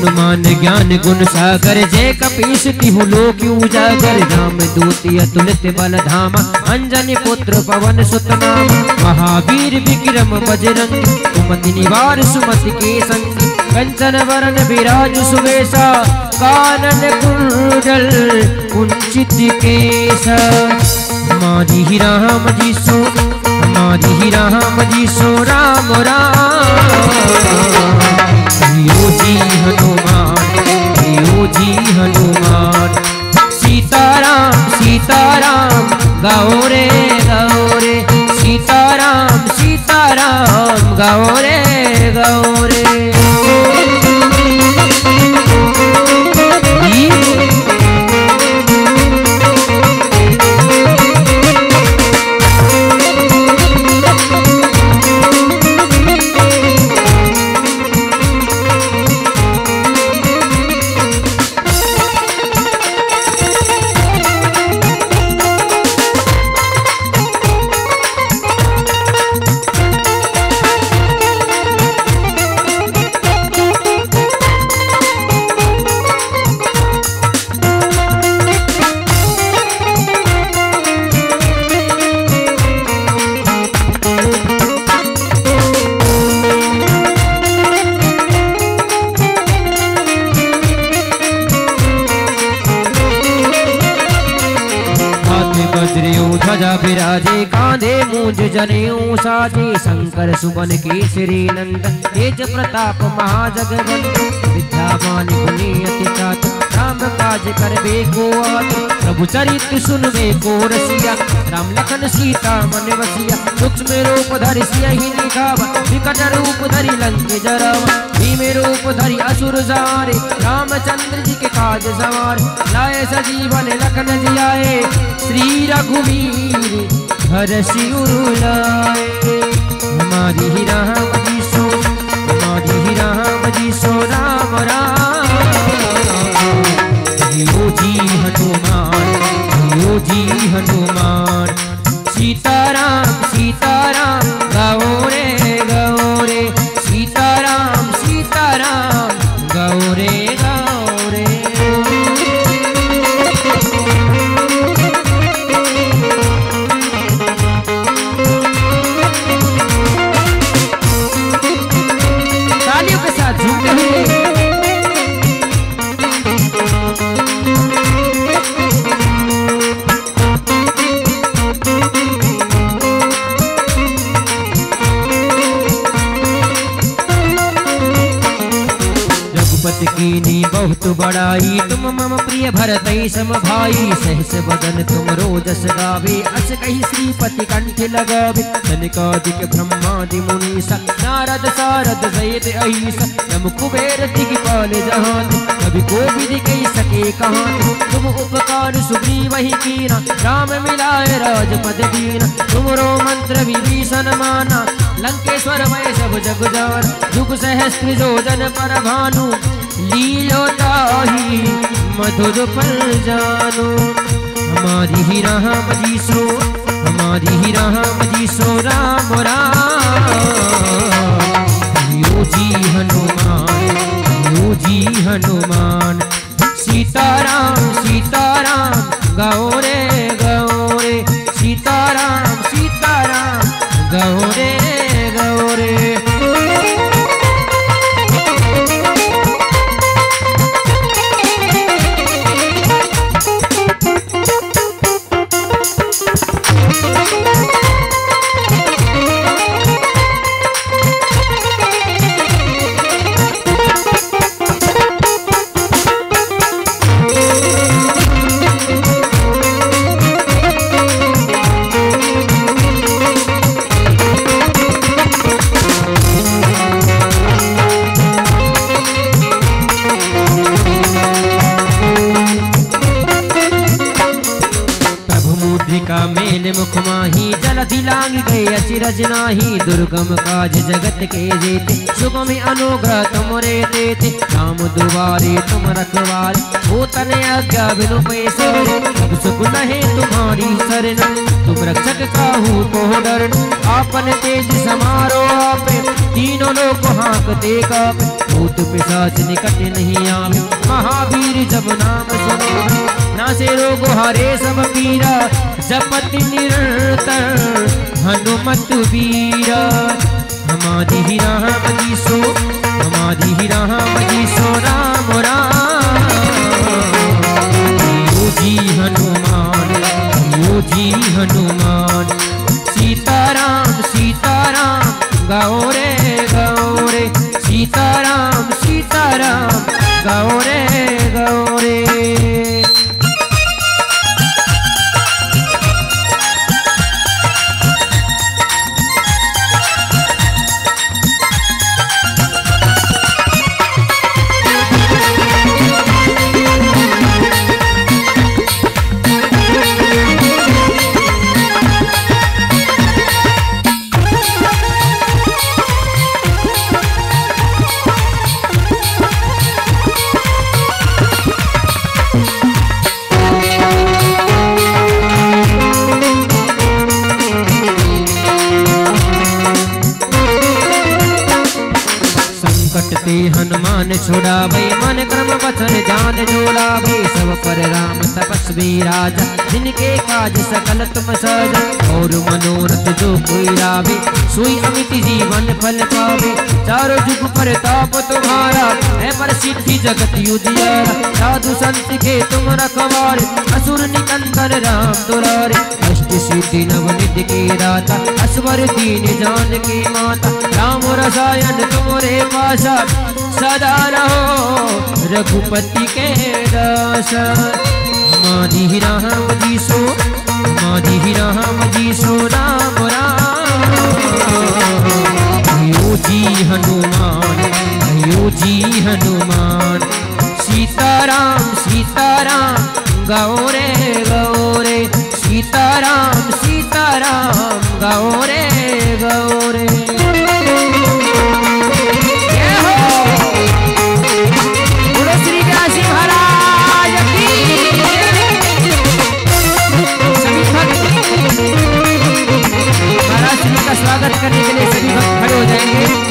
हनुमान ज्ञान गुण सागर, जय कपीस तिहु लोक उजागर। राम दूत अतुलित बल धामा, अंजनी पुत्र पवन सुत नामा। महावीर विक्रम बजरंग, सुमति निवार सुमति के संग। कंचन वरन विराज सुवेशा, कानन कुंडल कुंचित केसा। हमारी राम जी सो, हमारी राम जी सो राम राम। जी हनुमान, जी हनुमान। सीताराम सीताराम गाओ रे गाओ रे। सीताराम सीताराम गाओ रे गाओ रे। विराजे कांधे मूंज जनेऊ साजे। शंकर सुवन केसरी नंदन, तेज प्रताप महाजगवंदन। विद्यावान गुणी अति चातुर, राम काज करबे को आतुर। प्रभु चरित्र सुनबे को रसिया, राम लखन सीता मन बसिया। सूक्ष्म रूप धरि सियहि दिखावा, विकट रूप धरि लंक जरावा। भीम रूप धरि असुर संहारे, रामचंद्र जी के काज सवारे। लाए सजीवन लखन जियाए, श्री रघुवीर हरषि उर लाए। हमारी राम जी सो, हमारी राम जी सो राम राम। यो जी हनुमान, यो जी हनुमान। सीताराम सीताराम गाओ रे गाओ रे। सीताराम सीताराम गाओ रे गाओ रे। तालियों के साथ झूमते हुए कीनी बहुत बड़ाई, तुम मम प्रिय भरत सम भाई। सहस बदन तुम रोजस गावे, अस कही श्रीपति कंठ लगावे। सनकादिक ब्रह्मादि मुनीसा, नारद सारद सहित अहिसा। नम कुबेर दिगपाल जहान, कभी को विधि कही सके कहान। तुम उपकार सुग्रीव ही कीना, राम मिलाए राजपद दीना। तुमरो मंत्र विभीषण माना, लंकेश्वर वै सब जग जान। युग सहस्त्र जोजन पर भानु, लीलो ताहि मधुर फल जानो। हमारी ही राम जी सो, हमारी ही राम जी सो राम राम। यो जी हनुमान, यो जी हनुमान। सीताराम सीताराम गाओ रे गाओ रे। सीताराम सीताराम गाओ रे गाओ रे। नैन मुख माही जलधि लांग गए अचिरज नाही। दुर्गम काज जगत के जेते सुगम अनुग्रह तुमरे देते। राम दुआरे तुम रखवारे हो तन आज्ञा बिनु पैसे। सब सुख नहे तुम्हारी शरण तुम रक्षक काहू को डर। आपन तेज समारो आपे तीनों लोग हाँकते कापे। भूत पिशाच निकट नहीं आवे महावीर जब नाम सुनो। नासे रोग हरे सब पीरा जपति निरंतर हनुमत वीरा। हमारी राम जी सो हमारी राम जी सो राम राम। जी हनुमान जी हनुमान। सीताराम सीताराम गाओ रे सीताराम सीताराम गाओ रे। हनुमान छुड़ावे मन क्रम वचन जान जोड़ावे। सब पर राम तपस्वी राजा जिनके काज सकल तुम साजा। और मनोरथ जो कोई लावे सोई अमित जीवन फल पावे। चारों जुग पर ताप तुम्हारा है पर सिद्धि जगत उजियारा। साधु संत के तुम रखवारे असुर निकंदन राम दुलारे। अष्ट सिद्धि नवनिधि के दाता असवर दीन जान की माता। राम रसायन तुमरे पासा सदा रहो रघुपति के दास। हमारी राम जी सो हमारी राम जी सो राम राम। जी हनुमान जी हनुमान। सीताराम सीताराम गाओ रे सीताराम सीताराम गाओ रे। का स्वागत करने के लिए सभी भक्त खड़े हो जाएंगे।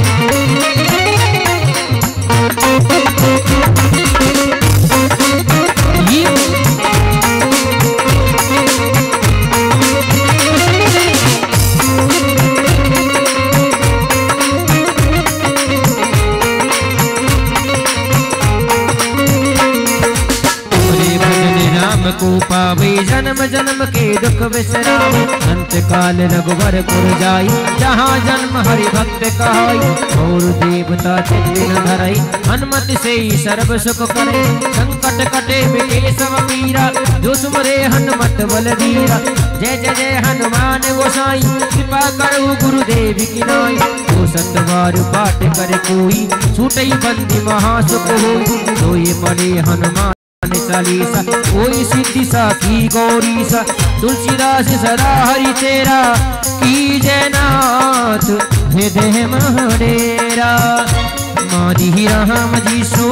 को पावे जन्म जन्म के दुख विसरावे। अंत काल रघुवर पुर जाई जहाँ जन्म हरि भक्त कहाई। और देवता चित्त न धरई हनुमत से ही सर्व सुख करे। संकट कटे मिटे सब पीरा जो सुमरे हनुमत बलबीरा। जय जय जय हनुमान गोसाई कृपा करो गुरुदेव की नाई। जो सतवार पाठ कर कोई छूटई बंदी महासुख होई। तो ये पढ़े हनुमान चालीसा कोई सिद्धि साखी गौरी सा। तुलसीदास सदा हरि तेरा की जयनाथ हृदय महडेरा। माधी राम जी सो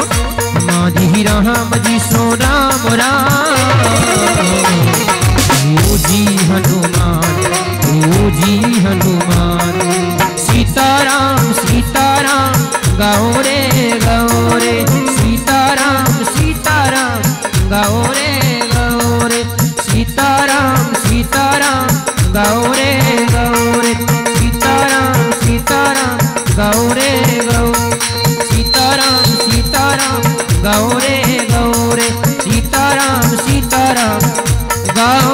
राम राम। जी हनुमान सीताराम सीताराम गाओ रे सीताराम सीताराम गाओ रे सीताराम सीताराम गाओ रे सीताराम सीताराम गाओ रे सीताराम सीताराम गाओ रे सीताराम सीताराम गाओ